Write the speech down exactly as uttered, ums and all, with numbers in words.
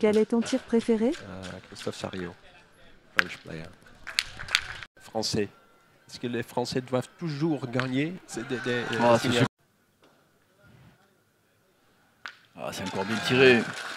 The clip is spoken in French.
Quel est ton tir préféré? euh, Christophe Sarrio, French player. Français. Est-ce que les Français doivent toujours gagner? C'est des, des, Ah, c'est sûr. Ah, c'est encore bien tiré.